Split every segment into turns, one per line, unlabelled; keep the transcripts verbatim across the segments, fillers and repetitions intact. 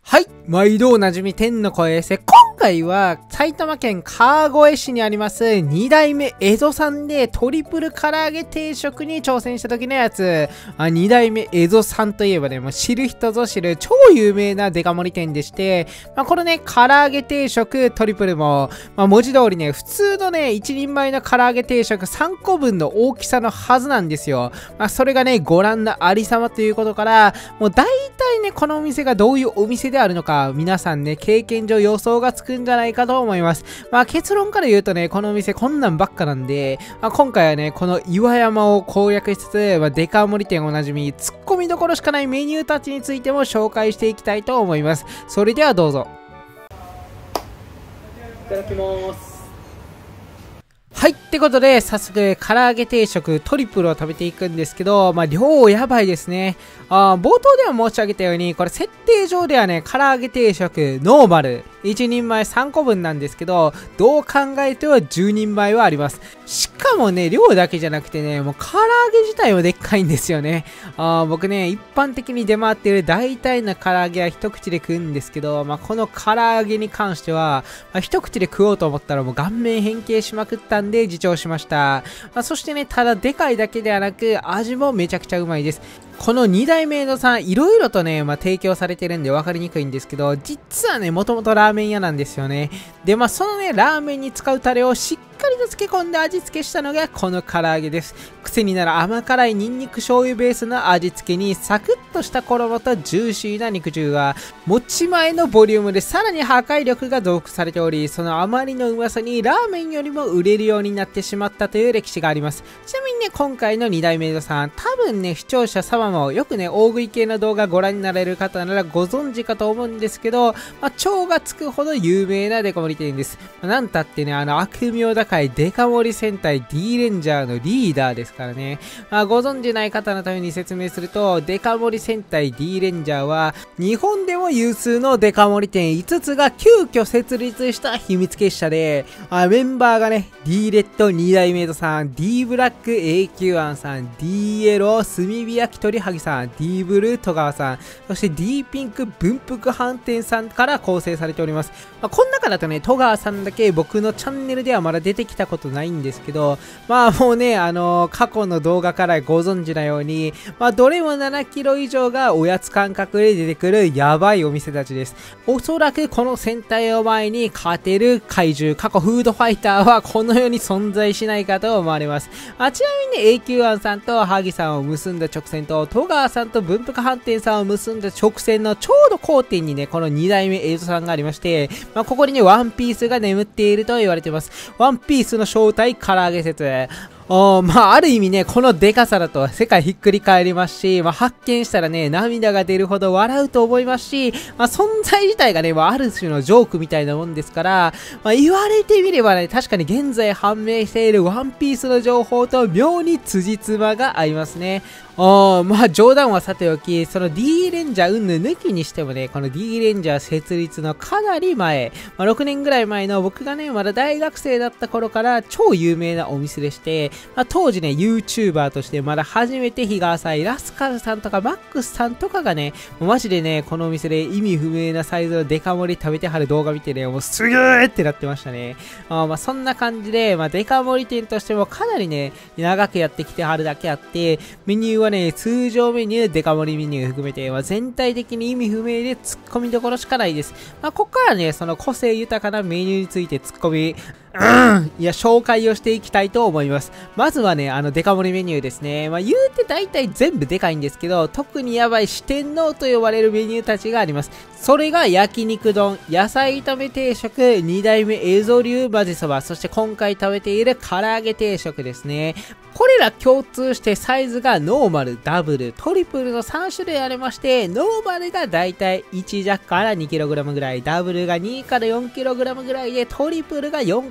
はい。毎度おなじみ天の声です。今回は埼玉県川越市にありますに代目江戸さんでトリプル唐揚げ定食に挑戦した時のやつ。あに代目江戸さんといえばね、もう知る人ぞ知る超有名なデカ盛り店でして、まあ、このね、唐揚げ定食トリプルも、まあ、文字通りね、普通のね、一人前の唐揚げ定食さんこぶんの大きさのはずなんですよ。まあ、それがね、ご覧のありさまということから、もう大体ね、このお店がどういうお店であるのか、皆さんね、経験上予想がつくんじゃないかと思います。まあ結論から言うとね、このお店こんなんばっかなんで、まあ、今回はね、この岩山を攻略しつつ、まあ、デカ盛り店おなじみ、ツッコミどころしかないメニューたちについても紹介していきたいと思います。それではどうぞ。いただきます。はい。ってことで、早速、唐揚げ定食トリプルを食べていくんですけど、まあ、量やばいですね。あ冒頭では申し上げたように、これ設定上ではね、唐揚げ定食ノーマル、いちにんまえさんこぶんなんですけど、どう考えてはじゅうにんまえはあります。しかもね、量だけじゃなくてね、もう唐揚げ自体もでっかいんですよね。あ僕ね、一般的に出回っている大体の唐揚げは一口で食うんですけど、まあ、この唐揚げに関しては、まあ、一口で食おうと思ったらもう顔面変形しまくったんで自重しました。まあ、そしてね、ただでかいだけではなく、味もめちゃくちゃうまいです。このに代目江戸さん、いろいろとね、まあ、提供されてるんで分かりにくいんですけど、実はね、もともとラーメン屋なんですよね。で、まあ、そのね、ラーメンに使うタレをしっかりと漬け込んで味付けしたのがこの唐揚げです。癖になる甘辛いニンニク醤油ベースの味付けに、サクッとした衣とジューシーな肉汁が、持ち前のボリュームでさらに破壊力が増幅されており、そのあまりのうまさにラーメンよりも売れるようになってしまったという歴史があります。ちなみにね、今回のに代目江戸さん、多分ね、視聴者様もよくね、大食い系の動画ご覧になられる方ならご存知かと思うんですけど、まあ、超がつくほど有名なデカ盛り店です。まあ、なんたってね、あの悪名高いデカ盛り戦隊 D レンジャーのリーダーですからね。まあ、ご存知ない方のために説明すると、デカ盛り戦隊 D レンジャーは、日本でも有数のデカ盛り店いつつが急遽設立した秘密結社で、あメンバーがね、D レッドに代目江戸さん、D ブラック 永久庵さん、D イエロー炭火焼き鳥はぎさん、D ブルー戸川さん、そして D ピンク文福飯店さんから構成されております。まあ、この中だとね、戸川さんだけ僕のチャンネルではまだ出てきたことないんですけど、まあもうね、あのー、過去の動画からご存知のように、まあどれもななキロ以上がおやつ感覚で出てくるやばいお店たちです。おそらくこの戦隊を前に勝てる怪獣、過去フードファイターはこの世に存在しないかと思われます。あちなみにね、永久庵さんと萩さんを結んだ直線と、戸川さんと文福飯店さんを結んだ直線のちょうど交点にね、このに代目江戸さんがありまして、まあ、ここにね、ワンピースが眠っていると言われています。ワンピースの正体、唐揚げ説。おまあ、ある意味ね、このデカさだと世界ひっくり返りますし、まあ、発見したらね、涙が出るほど笑うと思いますし、まあ、存在自体がね、まあ、ある種のジョークみたいなもんですから、まあ、言われてみればね、確かに現在判明しているワンピースの情報と妙に辻褄が合いますね。おまあ、冗談はさておき、その D レンジャー云々抜きにしてもね、この D レンジャー設立のかなり前、まあ、ろくねんぐらい前の僕がね、まだ大学生だった頃から超有名なお店でして、まあ、当時ね、YouTuber としてまだ初めて日が浅いラスカルさんとかマックスさんとかがね、もうマジでね、このお店で意味不明なサイズのデカ盛り食べてはる動画見てね、もうすげーってなってましたね。あまあそんな感じで、まあデカ盛り店としてもかなりね、長くやってきてはるだけあって、メニューはね、通常メニュー、デカ盛りメニュー含めて、まあ、全体的に意味不明で突っ込みどころしかないです。まあ、ここからね、その個性豊かなメニューについて突っ込み、うん、いや、紹介をしていきたいと思います。まずはね、あの、デカ盛りメニューですね。まあ、言うて大体全部でかいんですけど、特にやばい四天王と呼ばれるメニューたちがあります。それが焼肉丼、野菜炒め定食、に代目映像流バジそば、そして今回食べている唐揚げ定食ですね。これら共通してサイズがノーマル、ダブル、トリプルのさん種類ありまして、ノーマルがだいたいいち弱から にキログラム ぐらい、ダブルがにから よんキログラム ぐらいで、トリプルがよんか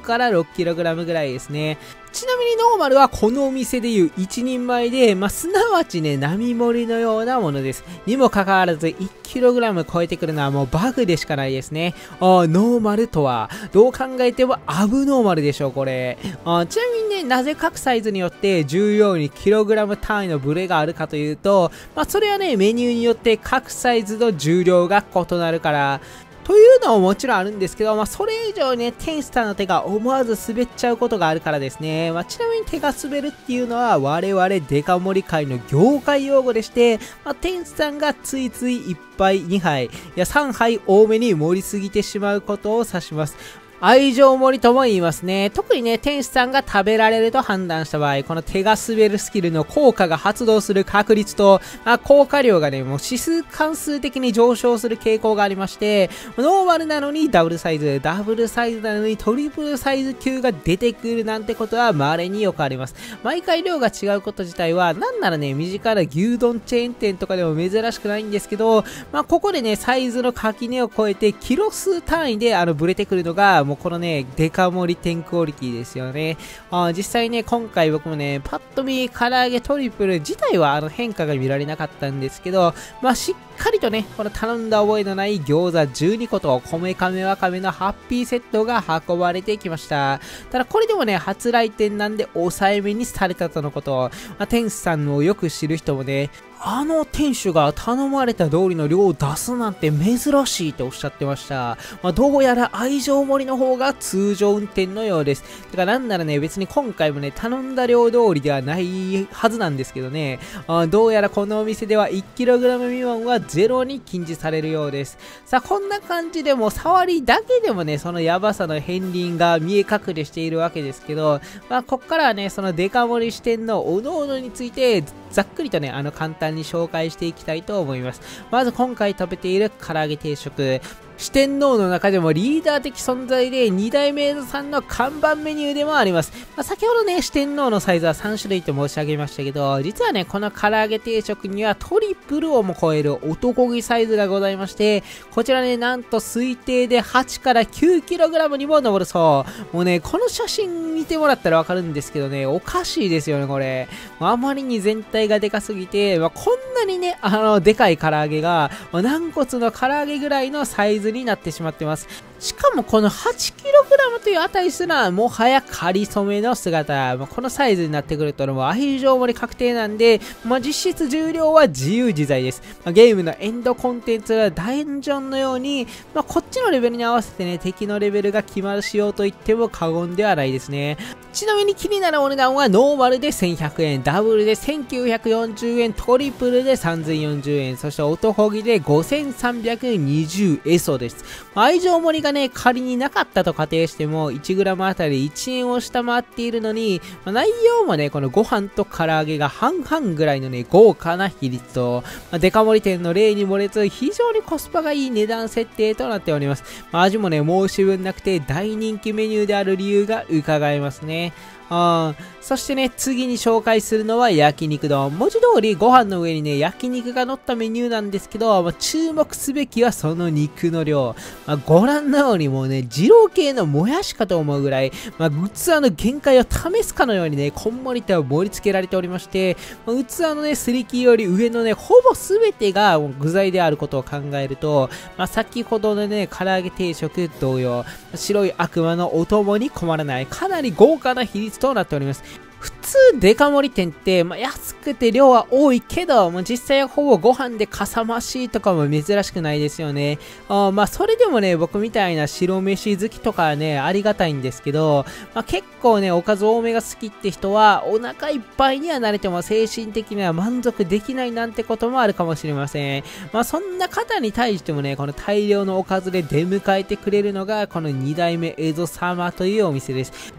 から ろくキログラム ぐらいですね。ちなみにノーマルはこのお店でいう一人前で、まあ、すなわちね、並盛りのようなものです。にもかかわらず いちキログラム 超えてくるのはもうバグでしかないですね。あノーマルとは、どう考えてもアブノーマルでしょう、これ。あちなみにね、なぜ各サイズによって重量にキログラム単位のブレがあるかというと、まあ、それはね、メニューによって各サイズの重量が異なるから、というのももちろんあるんですけど、まあ、それ以上ね、天使さんの手が思わず滑っちゃうことがあるからですね。まあ、ちなみに手が滑るっていうのは、我々デカ盛り界の業界用語でして、まあ、天使さんがついついいっぱい、にはい、いやさんはい多めに盛りすぎてしまうことを指します。愛情盛りとも言いますね。特にね、天使さんが食べられると判断した場合、この手が滑るスキルの効果が発動する確率と、まあ、効果量がね、もう指数関数的に上昇する傾向がありまして、ノーマルなのにダブルサイズ、ダブルサイズなのにトリプルサイズ級が出てくるなんてことは稀によくあります。毎回量が違うこと自体は、なんならね、身近な牛丼チェーン店とかでも珍しくないんですけど、まあ、ここでね、サイズの垣根を超えて、キロ数単位であの、ブレてくるのが、もうこのね、デカ盛り10クオリティですよね。あ実際ね、今回僕もね、パッと見、唐揚げトリプル自体はあの変化が見られなかったんですけど、まあしっかりとね、この頼んだ覚えのない餃子じゅうにこと米亀わかめのハッピーセットが運ばれてきました。ただこれでもね、初来店なんで抑えめにされたとのこと。まあ、店主さんをよく知る人もね、あの店主が頼まれた通りの量を出すなんて珍しいっておっしゃってました。まあ、どうやら愛情盛りの方が通常運転のようです。てかなんならね、別に今回もね、頼んだ量通りではないはずなんですけどね、あどうやらこのお店では いちキログラム 未満はゼロに禁止されるようです。さあ、こんな感じでも触りだけでもね、そのヤバさの片鱗が見え隠れしているわけですけど、まあ、こっからはね、そのデカ盛り視点のおのおのについて、ざっくりとね、あの簡単に紹介していきたいと思います。まず今回食べている唐揚げ定食。四天王の中でもリーダー的存在でに代目さんの看板メニューでもあります。まあ、先ほどね、四天王のサイズはさん種類と申し上げましたけど、実はね、この唐揚げ定食にはトリプルをも超える男気サイズがございまして、こちらね、なんと推定ではちからきゅうキログラム にも上るそう。もうね、この写真見てもらったらわかるんですけどね、おかしいですよね、これ。あまりに全体がでかすぎて、まあ、こんなにね、あの、でかい唐揚げが、軟骨の唐揚げぐらいのサイズになってしまってます。しかもこの はちキログラム という値すらもはや仮初めの姿。まあ、このサイズになってくるともう愛情盛り確定なんで、まあ、実質重量は自由自在です。まあ、ゲームのエンドコンテンツはダンジョンのように、まあ、こっちのレベルに合わせてね、敵のレベルが決まるしようと言っても過言ではないですね。ちなみに気になるお値段はノーマルでせんひゃくえん、ダブルでせんきゅうひゃくよんじゅうえん、トリプルでさんぜんよんじゅうえん、そして男気でごせんさんびゃくにじゅうエソです。愛情盛りがね、仮になかったと仮定しても いちグラム あたりいちえんを下回っているのに、まあ、内容もね、このご飯と唐揚げが半々ぐらいのね、豪華な比率と、まあ、デカ盛り店の例に漏れず、非常にコスパがいい値段設定となっております。まあ、味もね、申し分なくて大人気メニューである理由が伺えますね。あそしてね、次に紹介するのは焼肉丼。文字通りご飯の上にね、焼肉が乗ったメニューなんですけど、まあ、注目すべきはその肉の量。まあ、ご覧のようにもうね、二郎系のもやしかと思うぐらい、まあ、器の限界を試すかのようにね、こんもりと盛り付けられておりまして、まあ、器のね、すり切りより上のね、ほぼ全てが具材であることを考えると、まあ、先ほどのね、唐揚げ定食同様、白い悪魔のお供に困らない、かなり豪華な比率となっております。普通デカ盛り店って、まあ、安くて量は多いけど、まあ、実際はほぼご飯でかさ増しとかも珍しくないですよね。あまあそれでもね、僕みたいな白飯好きとかはね、ありがたいんですけど、まあ、結構ね、おかず多めが好きって人は、お腹いっぱいにはなれても精神的には満足できないなんてこともあるかもしれません。まあそんな方に対してもね、この大量のおかずで出迎えてくれるのが、このに代目エゾ様というお店です。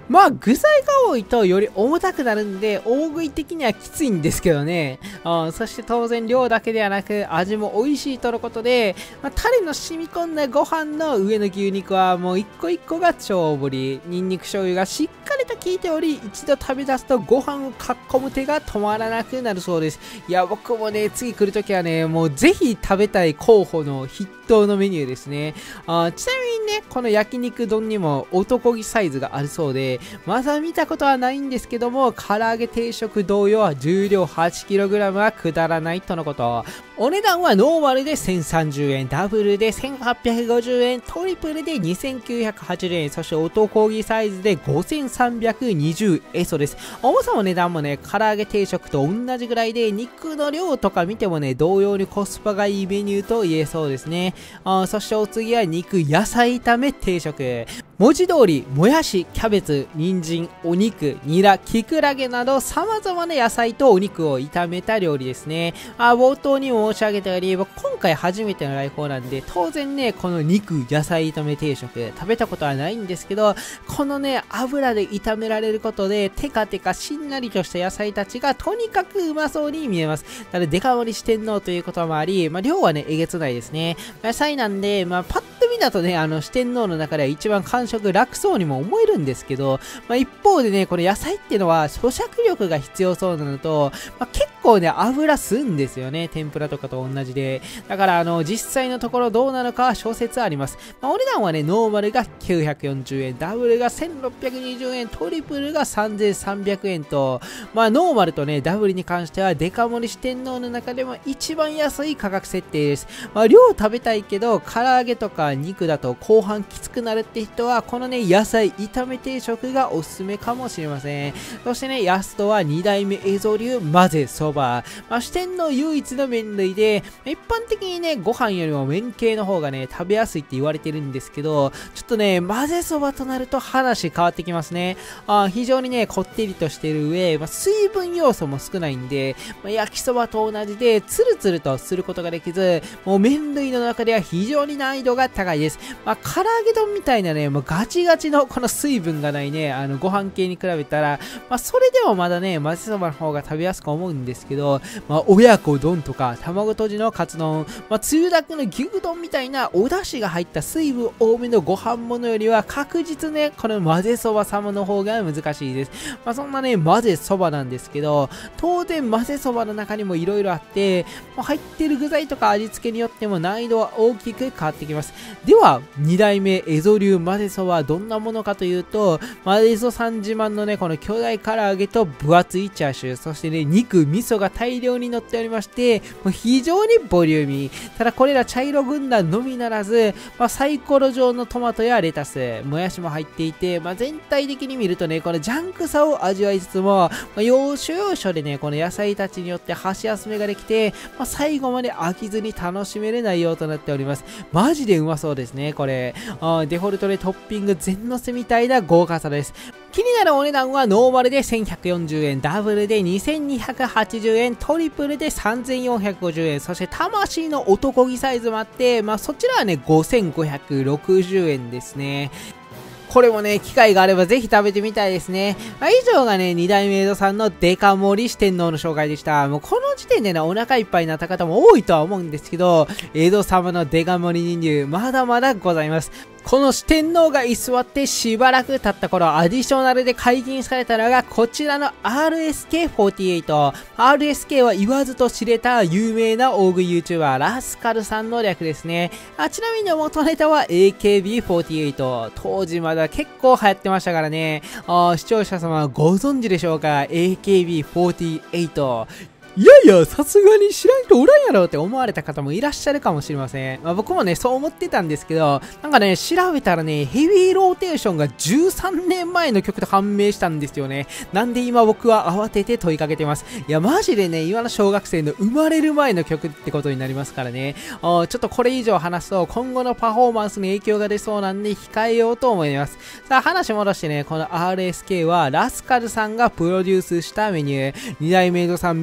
まあ具材が多いとより重たくなるんで大食い的にはきついんですけどね。うん、そして当然量だけではなく味も美味しいとのことで、まあ、タレの染み込んだご飯の上の牛肉はもう一個一個が超ぶり、ニンニク醤油がしっかりと効いており、一度食べ出すとご飯をかっこむ手が止まらなくなるそうです。いや僕もね次来るときはねもうぜひ食べたい候補の筆頭のメニューですね。あちなみにねこの焼肉丼にも男気サイズがあるそうで、まだ見たことはないんですけども、唐揚げ定食同様重量 はちキログラム はくだらないとのこと。お値段はノーマルでせんさんじゅうえん、ダブルでせんはっぴゃくごじゅうえん、トリプルでにせんきゅうひゃくはちじゅうえん、そして男気サイズでごせんさんびゃくにじゅうえんそうです。重さも値段もね唐揚げ定食と同じぐらいで、肉の量とか見てもね同様にコスパがいいメニューと言えそうですね。あそしてお次は肉野菜炒め定食。文字通りもやし、キャベツ、人参、お肉、ニラ、キクラゲなど様々な野菜とお肉を炒めた料理ですね。あ冒頭にも申し上げたように今回初めての来訪なんで当然ねこの肉野菜炒め定食食べたことはないんですけど、このね油で炒められることでテカテカしんなりとした野菜たちがとにかくうまそうに見えます。ただデカ盛り四天王ということもあり、まあ、量はねえげつないですね。野菜なんで、まあ、パッと見だとねあの四天王の中では一番完食楽そうにも思えるんですけど、まあ、一方でねこの野菜っていうのは咀嚼力が必要そうなのと、まあ、結構ね油吸うんですよね、天ぷらとかと同じで。だからあの実際のところどうなのかは諸説あります。まあ、お値段はねノーマルがきゅうひゃくよんじゅうえん、ダブルがせんろっぴゃくにじゅうえん、トリプルがさんぜんさんびゃくえんと、まあノーマルとねダブルに関してはデカ盛り四天王の中でも一番安い価格設定です。まあ量食べたいけど唐揚げとか肉だと後半きつくなるって人はこのね野菜炒め定食がおすすめかもしれません。そしてねラストはに代目蝦夷流混ぜそば。まあ四天王唯一の麺類で、一般的にねご飯よりも麺系の方がね食べやすいって言われてるんですけど、ちょっとね混ぜそばとなると話変わってきますね。あ非常にねこってりとしてる上、まあ、水分要素も少ないんで、まあ、焼きそばと同じでツルツルとすることができず、もう麺類の中では非常に難易度が高いです。まあ、唐揚げ丼みたいなねもうガチガチのこの水分がないねあのご飯系に比べたら、まあ、それでもまだね混ぜそばの方が食べやすく思うんですけど、まあ、親子丼とか卵とじのカツ丼、まあ、つゆだくの牛丼みたいなお出汁が入った水分多めのご飯ものよりは確実ねこの混ぜそば様の方が難しいです。まあ、そんなね混ぜそばなんですけど、当然混ぜそばの中にも色々あって、まあ、入ってる具材とか味付けによっても難易度は大きく変わってきます。ではに代目蝦夷流混ぜそばはどんなものかというと、混ぜそさん自慢のねこの巨大唐揚げと分厚いチャーシュー、そしてね肉味噌が大量に乗っておりまして、もう非常にボリューミー。ただこれら茶色軍団のみならず、まあ、サイコロ状のトマトやレタス、もやしも入っていて、まあ、全体的に見るとねこのジャンクさを味わいつつも、まあ、要所要所でねこの野菜たちによって箸休めができて、まあ、最後まで飽きずに楽しめる内容となっております。マジでうまそうですねこれ。あデフォルトでトッピング全のせみたいな豪華さです。気になるお値段はノーマルでせんひゃくよんじゅうえん、ダブルでにせんにひゃくはちじゅうえん、トリプルでさんぜんよんひゃくごじゅうえん、そして魂の男気サイズもあって、まあそちらはねごせんごひゃくろくじゅうえんですね。これもね、機会があればぜひ食べてみたいですね。まあ、以上がね、に代目江戸さんのデカ盛り四天王の紹介でした。もうこの時点でね、お腹いっぱいになった方も多いとは思うんですけど、江戸様のデカ盛り人数、まだまだございます。この四天王が居座ってしばらく経った頃、アディショナルで解禁されたのがこちらの アールエスケーフォーティーエイト。アールエスケー は言わずと知れた有名な大食い YouTuber ラスカルさんの略ですね。あちなみに元ネタは エーケービーフォーティーエイト。当時まだ結構流行ってましたからね。あ視聴者様はご存知でしょうか？ エーケービーフォーティーエイト。いやいや、さすがに知らん人おらんやろって思われた方もいらっしゃるかもしれません。まあ、僕もね、そう思ってたんですけど、なんかね、調べたらね、ヘビーローテーションがじゅうさんねんまえの曲と判明したんですよね。なんで今僕は慌てて問いかけてます。いや、マジでね、今の小学生の生まれる前の曲ってことになりますからね。あちょっとこれ以上話すと、今後のパフォーマンスに影響が出そうなんで控えようと思います。さあ、話戻してね、この アールエスケー はラスカルさんがプロデュースしたメニュー。に代目江戸さん名物の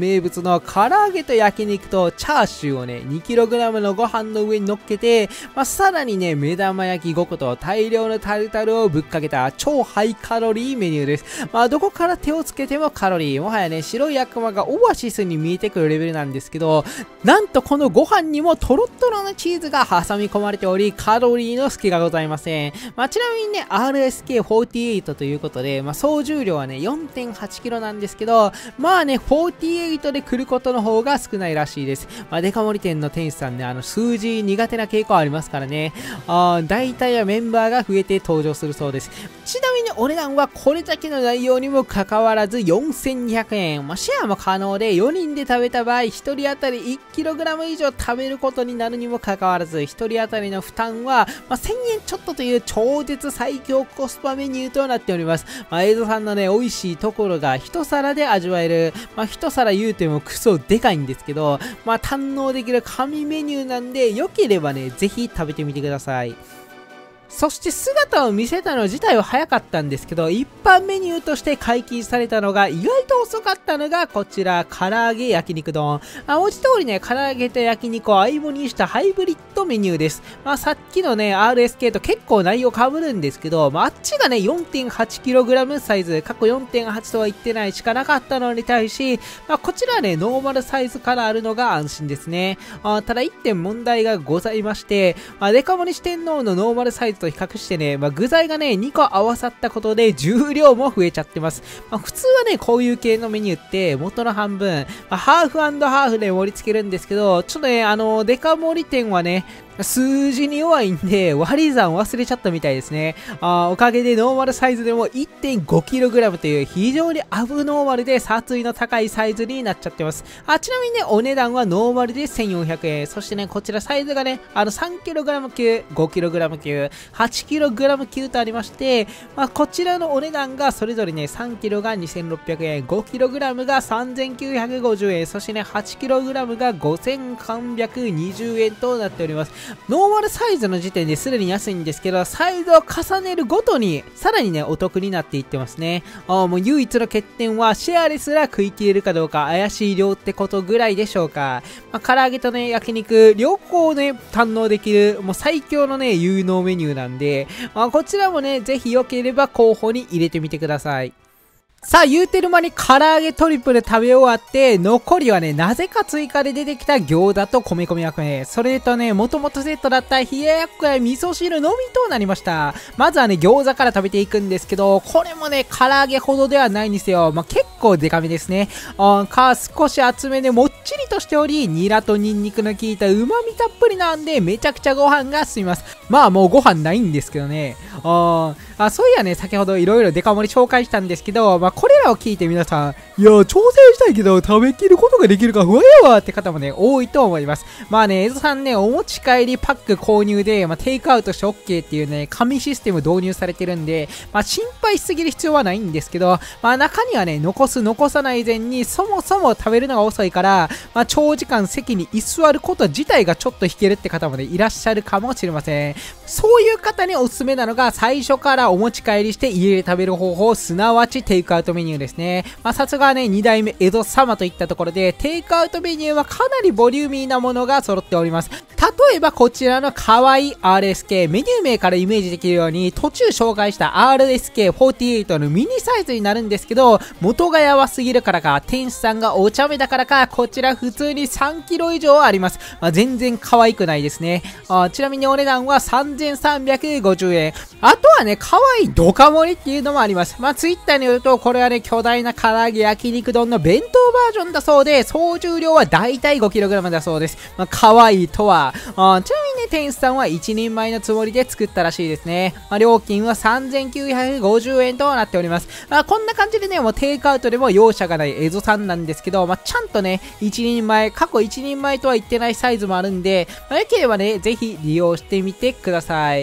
の唐揚げと焼肉とチャーシューをね、にキログラム のご飯の上に乗っけて、まあ、さらにね、目玉焼きごこと大量のタルタルをぶっかけた超ハイカロリーメニューです。まあ、どこから手をつけてもカロリー。もはやね、白い悪魔がオアシスに見えてくるレベルなんですけど、なんとこのご飯にもトロットロのチーズが挟み込まれており、カロリーの隙がございません。まあ、ちなみにね、アールエスケーフォーティーエイト ということで、まあ、総重量はね、よんてんはちキロなんですけど、まあね、フォーティーエイトで来ることの方が少ないらしいです。まあ、デカ盛り店の店主さんね、あの、数字苦手な傾向ありますからね。あー、大体はメンバーが増えて登場するそうです。ちなみにお値段はこれだけの内容にもかかわらずよんせんにひゃくえん。まあ、シェアも可能でよにんで食べた場合、ひとり当たり いちキログラム 以上食べることになるにもかかわらず、ひとり当たりの負担は、まあ、せんえんちょっとという超絶最強コスパメニューとなっております。まあ、エイドさんのね、美味しいところが一皿で味わえる。まあ、一皿言うてもクソでかいんですけど、まあ、堪能できる神メニューなんで、良ければね、ぜひ食べてみてください。そして姿を見せたの自体は早かったんですけど、一般メニューとして解禁されたのが意外と遅かったのがこちら、唐揚げ焼肉丼。あ、文字通りね、唐揚げと焼肉を相棒にしたハイブリッドメニューです。まあ、さっきのね、アールエスケー と結構内容被るんですけど、まあ、あっちがね、よんてんはちキログラム サイズ、過去 よんてんはち とは言ってないしかなかったのに対し、まあ、こちらはね、ノーマルサイズからあるのが安心ですね。あ、ただいってん問題がございまして、まあ、デカ盛り四天王のノーマルサイズと比較してね、まあ、具材がね、にこ合わさったことで重量も増えちゃってます。まあ、普通はね、こういう系のメニューって元の半分、まあ、ハーフ&ハーフで盛り付けるんですけど、ちょっとね、あの、デカ盛り店はね、数字に弱いんで、割り算忘れちゃったみたいですね。あ、おかげでノーマルサイズでも いってんごキログラム という非常にアブノーマルで殺意の高いサイズになっちゃってます。あ、ちなみにね、お値段はノーマルでせんよんひゃくえん。そしてね、こちらサイズがね、あの さんキログラム 級、ごキログラム 級、はちキログラム 級とありまして、まあ、こちらのお値段がそれぞれね、さんキロがにせんろっぴゃくえん、ごキログラム がさんぜんきゅうひゃくごじゅうえん、そしてね、はちキログラム がごせんさんびゃくにじゅうえんとなっております。ノーマルサイズの時点ですでに安いんですけど、サイズを重ねるごとにさらにね、お得になっていってますね。あ、もう唯一の欠点はシェアですら食い切れるかどうか怪しい量ってことぐらいでしょうか。まあ、唐揚げとね、焼肉両方ね、堪能できるもう最強のね、有能メニューなんで、まあ、こちらもね、ぜひ良ければ候補に入れてみてください。さあ、言うてる間に唐揚げトリプル食べ終わって、残りはね、なぜか追加で出てきた餃子と米込み焼き目。それとね、もともとセットだった冷ややっこや味噌汁のみとなりました。まずはね、餃子から食べていくんですけど、これもね、唐揚げほどではないんですよ。まあ、結構デカめですね。あ、皮少し厚めでもっちりとしており、ニラとニンニクの効いた旨味たっぷりなんで、めちゃくちゃご飯が進みます。まあ、もうご飯ないんですけどね。ああ、そういやね、先ほどいろいろデカ盛り紹介したんですけど、まあ、これらを聞いて皆さん、いや、挑戦したいけど食べきることができるか不安やわって方もね、多いと思います。まあね、エゾさんね、お持ち帰りパック購入で、まあ、テイクアウトして OK っていうね、紙システム導入されてるんで、まあ、心配しすぎる必要はないんですけど、まあ、中にはね、残す残さない前に、そもそも食べるのが遅いから、まあ、長時間席に居座ること自体がちょっと引けるって方もね、いらっしゃるかもしれません。そういう方におすすめなのが、最初からお持ち帰りして家で食べる方法、すなわちテイクアウトメニューですね。まあ、さすがね、に代目江戸様といったところで、テイクアウトメニューはかなりボリューミーなものが揃っております。例えばこちらの可愛い アールエスケー、メニュー名からイメージできるように、途中紹介した アールエスケーフォーティーエイト のミニサイズになるんですけど、元がやわすぎるからか、店主さんがお茶目だからか、こちら普通にさんキロ以上あります。まあ、全然可愛くないですね。あ、ちなみにお値段はさんぜんさんびゃくごじゅうえん。あとはね、可愛いドカ盛りっていうのもあります。まあ、ツイッターによると、これはね、巨大な唐揚げ焼肉丼の弁当バージョンだそうで、総重量はだいたい ごキログラム だそうです。まあ、可愛いとは。あ、ちなみにね、店主さんはいちにんまえのつもりで作ったらしいですね。まあ、料金はさんぜんきゅうひゃくごじゅうえんとなっております。まあ、こんな感じでね、もうテイクアウトでも容赦がないエゾさんなんですけど、まあ、ちゃんとね、いちにんまえ、過去いちにんまえとは言ってないサイズもあるんで、まあ、よければね、ぜひ利用してみてください。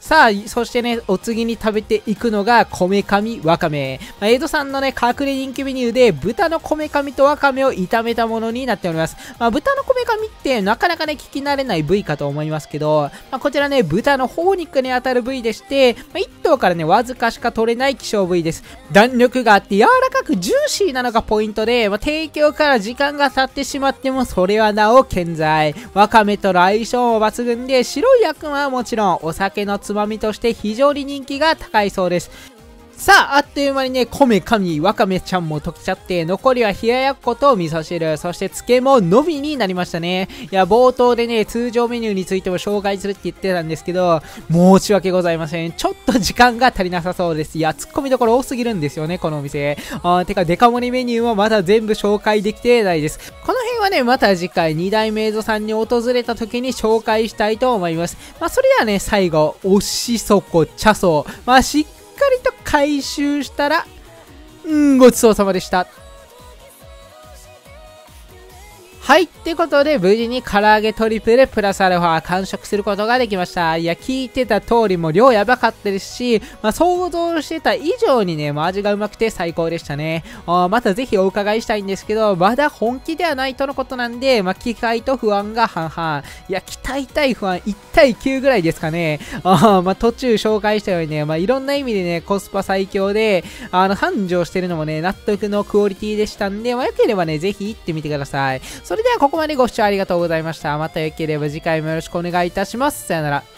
さあ、そしてね、お次に食べていくのが、こめかみわかめ。まあ、江戸さんのね、隠れ人気メニューで、豚のこめかみとわかめを炒めたものになっております。まあ、豚のこめかみって、なかなかね、聞き慣れない部位かと思いますけど、まあ、こちらね、豚の頬肉に当たる部位でして、まあ、いっ頭からね、わずかしか取れない希少部位です。弾力があって、柔らかくジューシーなのがポイントで、まあ、提供から時間が経ってしまっても、それはなお健在。わかめとの相性も抜群で、白いあくはもちろん、お酒のつまみとして非常に人気が高いそうです。さあ、あっという間にね、こめかみ、わかめちゃんも溶けちゃって、残りは冷ややっこと味噌汁、そして漬物のみになりましたね。いや、冒頭でね、通常メニューについても紹介するって言ってたんですけど、申し訳ございません。ちょっと時間が足りなさそうです。いや、突っ込みどころ多すぎるんですよね、このお店。あー、てか、デカ盛りメニューもまだ全部紹介できてないです。この辺はね、また次回に代目江戸さんに訪れた時に紹介したいと思います。まあ、それではね、最後、おしそこ茶草。まあ、しっかりと回収したら、うん、ごちそうさまでした。はい。ってことで、無事に唐揚げトリプルプラスアルファ完食することができました。いや、聞いてた通りも量やばかったですし、まあ、想像してた以上にね、まあ、味がうまくて最高でしたね。あまたぜひお伺いしたいんですけど、まだ本気ではないとのことなんで、まあ、期待と不安が半々。いや、期待対不安いち対きゅうぐらいですかね。あまあ、途中紹介したようにね、まあ、いろんな意味でね、コスパ最強で、あの、繁盛してるのもね、納得のクオリティでしたんで、まあ、よければね、ぜひ行ってみてください。それではここまでご視聴ありがとうございました。またよければ次回もよろしくお願いいたします。さよなら。